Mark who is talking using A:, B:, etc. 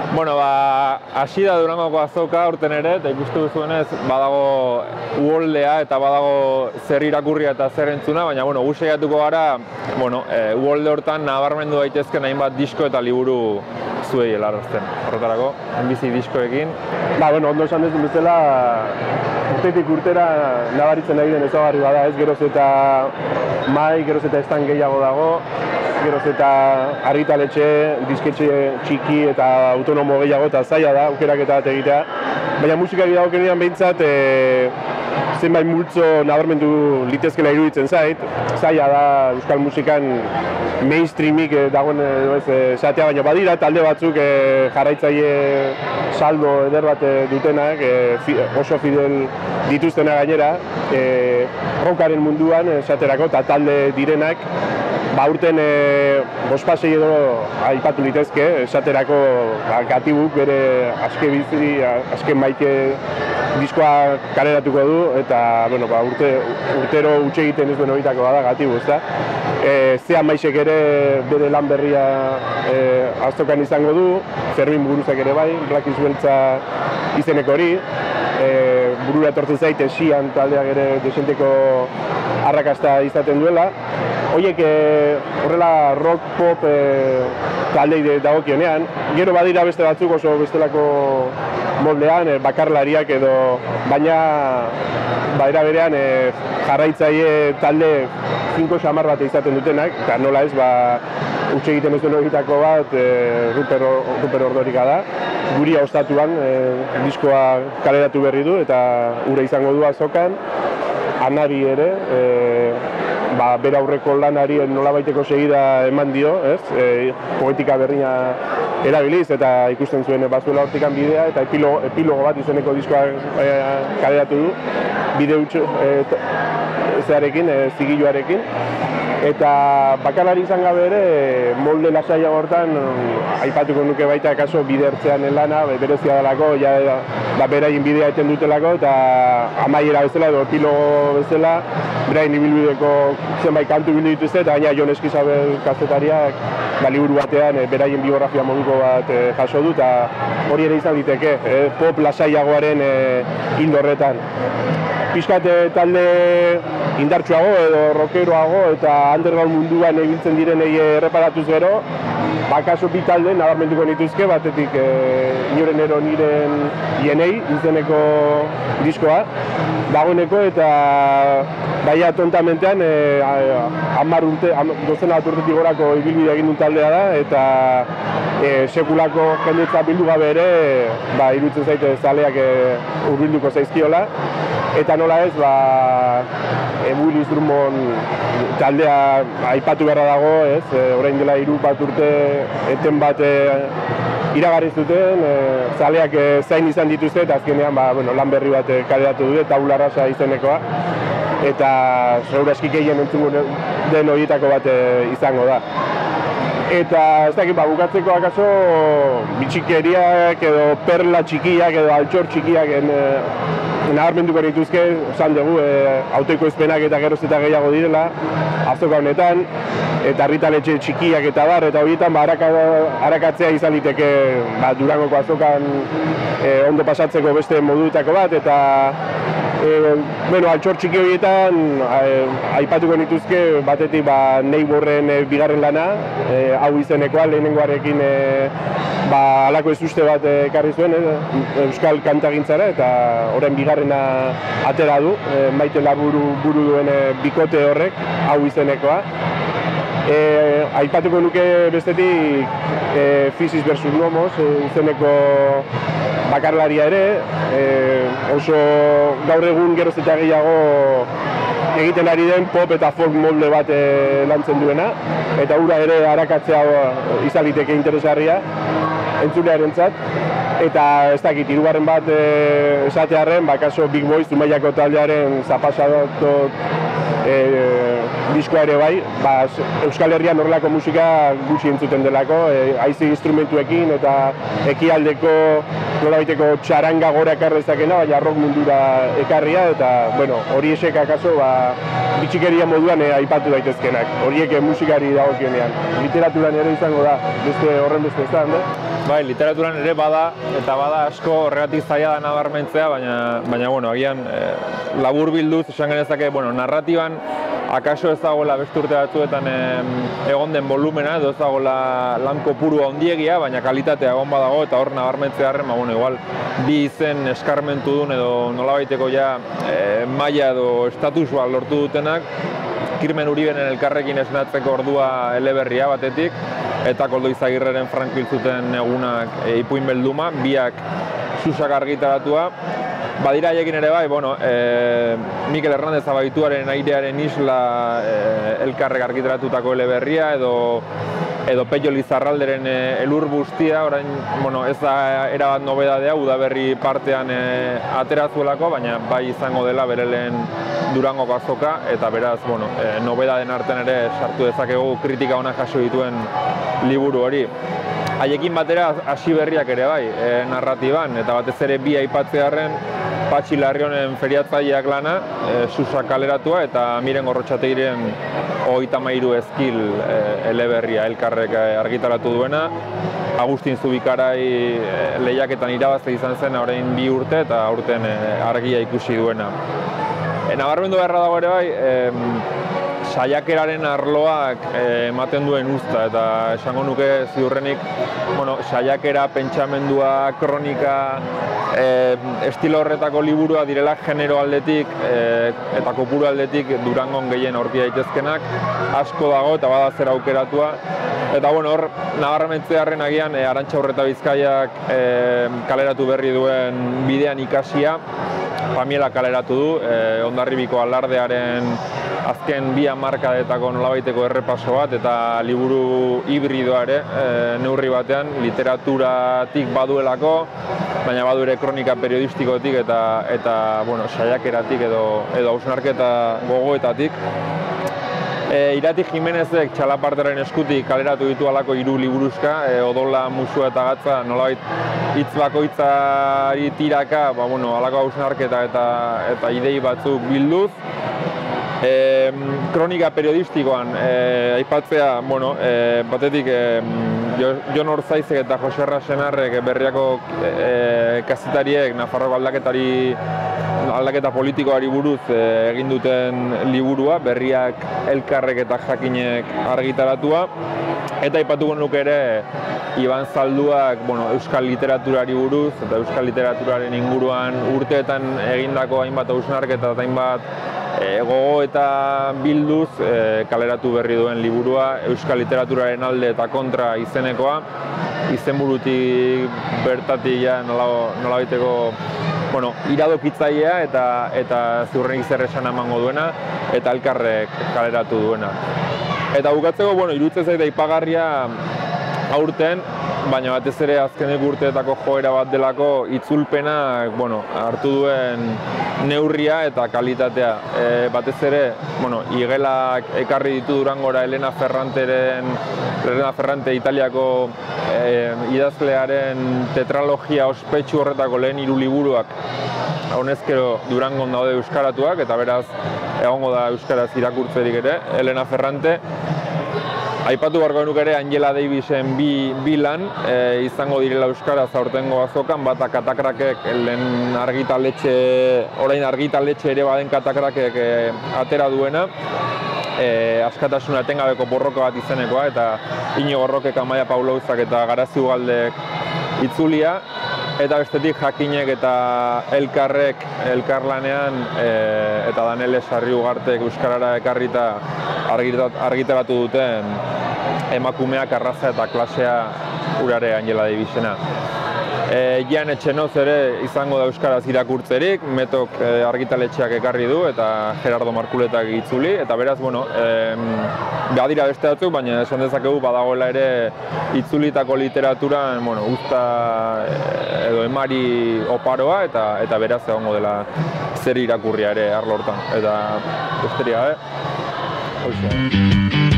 A: Bueno, hasi da Durangoko azoka aurten ere, eta ikustu duzuenez badago uholdea eta badago zer irakurria eta zer entzuna, baina gu saiatuko gara uholde hortan nabarmendu daitezken hainbat disko eta liburu zuei helarazten. Horretarako, bizi diskoekin.
B: Ondo esan duzun bezala, urtetik urtera nabaritzen ari den ezaugarri bada, ez geroz eta mai, geroz eta estan gehiago dago, geroz eta argitaletxe, disketxe txiki eta autonomo gehiago eta zaila da, aukeraketa bat egitea. Baina musikari dagokenean behintzat, zenbait multzo nabarmendu litezkela iruditzen zait. Zaila da euskal musikan mainstreamik dagoen esatea, baina badira talde batzuk jarraitzaile saldo eder bat dutenak, oso fidel dituztenak gainera, rockaren munduan esaterako eta talde direnak. Urten bospasei edo aipatu litezke, esaterako Gatibuk bere azken maike diskoa kaleratuko du, eta urtero utxe egiten ez duen horietako bada Gatibu, ezta? Zean Maixek ere bere lan berria azokan izango du, Fermin Buruzak ere bai, Black Beltza izeneko hori, burura etortzen zait Esian taldeak ere desenteko arrakasta izaten duela. Horiek horrela rock, pop taldei dagokionean, gero badira beste batzuk oso bestelako moldean, bakarlariak edo, baina era berean jarraitzaile talde 5 xamar bat izaten dutenak, eta nola ez, utxe egiten ez duen horietako bat Ruper Ordorika da. Guria ostatuan diskoa kaleratu berri du eta ura izango du azokan. Anari ere, bere aurreko lanari nolabaiteko segida eman dio, poetika berrina erabiliz eta ikusten zuen bazuela hortikan bidea eta epilogo bat izeneko diskoa kaleratu du, bide zigilloarekin. Eta bakalari izan gabe ere, molde lasaia hortan, aipatuko nuke baita kaso bidertzean lana, berezia dalako, beraien bidea eten dutelako, eta amaiera bezala edo epilogo bezala, beraien ibilbideko zenbait kantu bildu dituzte, eta gaina Jon Eskizabel kazetariak liburu batean beraien biografia moduko bat jaso du, eta hori ere izan diteke, pop lasaiagoaren hildo horretan. Piskat talde indartsuago edo rockeroago eta underground munduan ibiltzen direnei erreparatuz gero, kaso bi talde nabarmenduko nituzke, batetik Inoren ero niren Ienei izeneko diskoa dagoeneko, eta baina tontamentean 10 urtetik gorako ibilbidea egin duen taldea da, eta sekulako jendetza bildu gabe ere iruditzen zaite zaleak hurbilduko zaizkiola. Eta nola ez, Willis Drummond taldea aipatu beharra dago, orain dela 3 urte eten bat iragarri zuten, zaleak zain izan dituzte eta azkenean lan berri bat kaleratu dute, Tabula Rasa izenekoa, eta segura aski gehien entzungo den horietako bat izango da. Eta ez dakit, bukatzeko akaso bitxikeriak edo perla txikiak edo altxor txikiak nabarmenduko nituzke, esan dugu, autoekoizpenak eta geroz eta gehiago direla azoka honetan, eta argitaletxe txikiak eta eta horietan arakatzea izan liteke Durangoko azokan ondo pasatzeko beste moduetako bat, eta altxor txiki horietan aipatuko nituzke batetik Neighborren bigarren lana, hau izenekoa lehenengoarekin halako ezuste bat ekarri zuen euskal kantagintzara, eta orain bigarrena atera du, Maite Laburu buru duen bikote horrek, hau izenekoa. Aipatuko nuke bestetik Physis vs. Nomos izeneko bakarlaria ere, oso gaur egun geroz eta gehiago egiten ari den pop eta folk molde bat lantzen duena, eta hura ere arakatzea izan liteke interesgarria entzulearentzat. Eta ez dakit, 3. bat esatearren, kaso Big Boys Zumaiako taldearen Zapasadotot diskoa ere bai, Euskal Herrian horrelako musika gutxi entzuten delako, haize instrumentuekin eta ekialdeko nolabaiteko txaranga gora ekarri ezakena, baina rock mundura ekarria, eta hori esek akaso bitxikeria moduan aipatu daitezkenak, horiek musikari dagokionean. Literaturan ere izango da, horren beste ezan,
A: Bai, literaturan ere bada, eta bada asko horregatik zaila da nabarmentzea, baina bueno, agian labur bilduz esan genezake, bueno, narratiban akaso ez dagoela beste urte batzuetan egon den volumena, edo ez dagoela lan kopuru handiegia, baina kalitatea egon badago, eta hor nabarmentzearren, bueno, igual, bi izen eskarmentu duen edo nolabaiteko ja maila edo estatusua lortu dutenak, Kirmen Uribenen elkarrekin esnatzeko ordua eleberria batetik, eta Koldo Izagirreren Frank hil zuten egunak ipuin belduma, biak Susak argitaratua. Badira haiekin ere bai, bueno, Mikel Hernández Abaituaren Airearen Isla elkarrek argitaratutako eleberria, edo Pello Lizarralderen Elur Bustia, orain, bueno, ez da erabat nobedadea, udaberri partean aterazuelako, baina bai izango dela bere lehen Durangoko azoka, eta beraz, bueno, nobedaden artean ere sartu dezakegu kritika onak jaso dituen liburu hori. Haiekin batera hasi berriak ere bai, narratiban, eta batez ere bi aipatzearren Patxi Larrionen feriatzaileak lana, Susak kaleratua, eta Miren Gorrotxategiren 33 ezkil eleberria elkarrek argitaratu duena. Agustin Zubikarai lehiaketan irabazte izan zen orain 2 urte, eta aurten argia ikusi duena. Nabarmendu beharra dago ere bai, saiakeraren arloak ematen duen uzta, eta esango nuke ziurrenik, bueno, saiakera, pentsamendua, kronika, estilo horretako liburua direla genero aldetik eta kopuru aldetik Durangon gehien aurki daitezkenak, asko dago eta bada zer aukeratua. Eta bueno, hor nabarmentzearren agian Arantxa Urreta Bizkaiak kaleratu berri duen Bidean ikasia, Pamiela kaleratu du, Hondarribiko alardearen azken 2 hamarkadetako nolabaiteko errepaso bat, eta liburu hibridoa ere neurri batean, literaturatik baduelako, baina badu ere kronika periodistikotik eta bueno, saiakeratik edo hausnarketa gogoetatik. Irati Jimenezek Txalapartaren eskutik kaleratu ditu halako 3 liburuzka, Odola, Musua eta Gatza, nolabait hitz bakoitzari tiraka, bueno, halako hausnarketa eta idei batzuk bilduz. Kronika periodistikoan aipatzea, bueno, batetik Jon Orzaizek eta Jose Rasenarrek Berriako kazetariek Nafarroko aldaketa politikoari buruz egin duten liburua, Berriak elkarrek eta jakinek argitaratua. Eta aipatuko nuke ere Iban Zalduak, bueno, euskal literaturari buruz eta euskal literaturaren inguruan urteetan egindako hainbat hausnarketa eta hainbat gogo eta bilduz kaleratu berri duen liburua, euskal literaturaren alde eta kontra izenekoa, izenburutik bertatik ja nolabaiteko, bueno, iradokitzailea eta ziurrenik zer esan emango duena, eta elkarrek kaleratu duena. Eta bukatzeko, bueno, iruditzen zait aipagarria aurten, baina batez ere azkenek urteetako joera bat delako itzulpenak, bueno, hartu duen neurria eta kalitatea. Batez ere, bueno, igelak ekarri ditu Durangora Elena Ferrante Italiako idazlearen tetralogia ospetsu horretako lehen 3 liburuak honezkero Durangon daude euskaratuak, eta beraz egongo da euskaraz irakurtzerik ere, Elena Ferrante. Aipatu beharko nuke ere Angela Davisen bi lan izango direla euskaraz aurtengo azokan, bata Katakrakek lehen orain argitaletxe ere baden Katakrakek atera duena, askatasuna etengabeko borroka bat izenekoa, eta Iñigo Roquek, Amaia Paulauzak eta Garazi Ugaldek itzulia, eta bestetik Jakinek eta elkarrek elkarlanean eta Danele Sarri-Ugartek euskarara ekarrita argitaratu duten Emakumeak, Arraza eta Klasea urare Angela Davisena. Jan Etxenoz ere izango da euskaraz irakurtzerik, Metok argitaletxeak ekarri du eta Gerardo Markuletak itzuli, eta beraz, bueno, badira beste batzuk, baina esan dezakegu badagoela ere itzulitako literaturan, bueno, uzta edo emari oparoa, eta beraz egongo dela zer irakurria ere arlo hortan, eta besteria, Hoxe.